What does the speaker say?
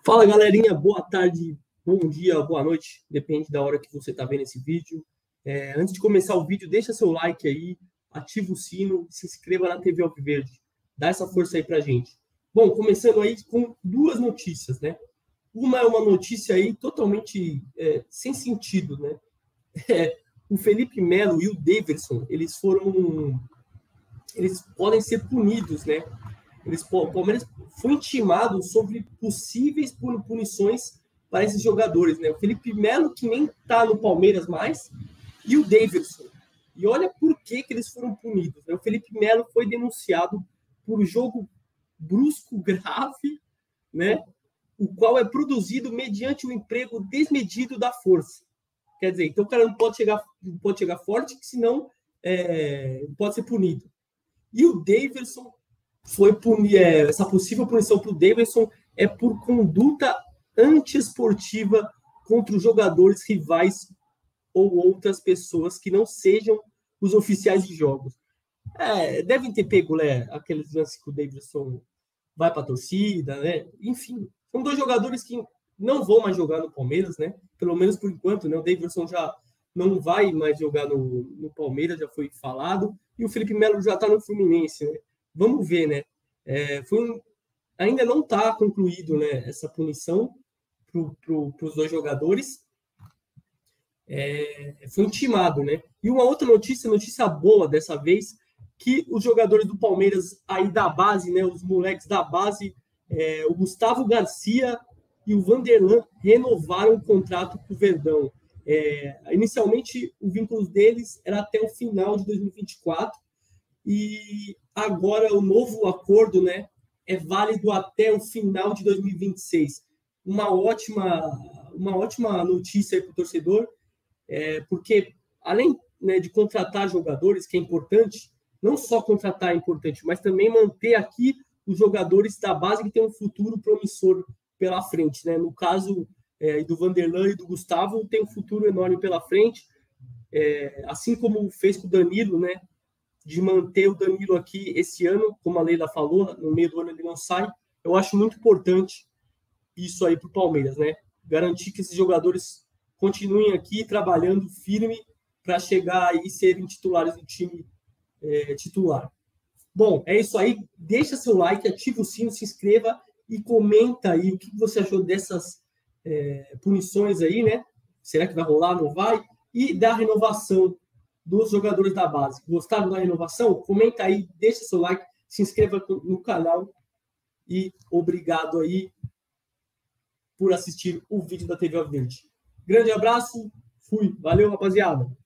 Fala, galerinha, boa tarde, bom dia, boa noite, depende da hora que você está vendo esse vídeo. Antes de começar o vídeo, deixa seu like aí, ativa o sino, se inscreva na TV Alviverde, dá essa força aí pra gente. Bom, começando aí com duas notícias, né? Uma é uma notícia aí totalmente sem sentido, né? O Felipe Melo e o Daverson, eles podem ser punidos, né? O Palmeiras foi intimado sobre possíveis punições para esses jogadores, né? O Felipe Melo, que nem está no Palmeiras mais, e o Daverson. E olha por que eles foram punidos, né? O Felipe Melo foi denunciado por jogo brusco grave, né? O qual é produzido mediante o emprego desmedido da força. Quer dizer, então o cara não pode chegar forte, que senão pode ser punido. E o Daverson essa possível punição para o Davidson é por conduta antiesportiva contra os jogadores rivais ou outras pessoas que não sejam os oficiais de jogos. Devem ter pego, né, aqueles lances que o Davidson vai para a torcida, né? Enfim, são dois jogadores que não vão mais jogar no Palmeiras, né? Pelo menos por enquanto, né? O Davidson já não vai mais jogar no Palmeiras, já foi falado, e o Felipe Melo já está no Fluminense, né? Vamos ver, né? Ainda não está concluído, né, essa punição para os dois jogadores. Foi intimado, né? E uma outra notícia boa dessa vez, que os jogadores do Palmeiras aí da base, né, os moleques da base, o Gustavo Garcia e o Vanderlan renovaram o contrato com o Verdão. Inicialmente, o vínculo deles era até o final de 2024, e agora o novo acordo, né, é válido até o final de 2026. Uma ótima notícia para o torcedor, porque além, né, de contratar jogadores, que é importante, não só contratar é importante, mas também manter aqui os jogadores da base que tem um futuro promissor pela frente, né? No caso do Vanderlan e do Gustavo, tem um futuro enorme pela frente, assim como fez com o Danilo, né? De manter o Danilo aqui esse ano, como a Leila falou, no meio do ano ele não sai. Eu acho muito importante isso aí para o Palmeiras, né? Garantir que esses jogadores continuem aqui trabalhando firme para chegar e serem titulares do time titular. Bom, é isso aí. Deixa seu like, ativa o sino, se inscreva e comenta aí o que você achou dessas punições aí, né? Será que vai rolar, não vai? E da renovação dos jogadores da base. Gostaram da renovação? Comenta aí, deixa seu like, se inscreva no canal e obrigado aí por assistir o vídeo da TV Alviverde. Grande abraço, fui. Valeu, rapaziada.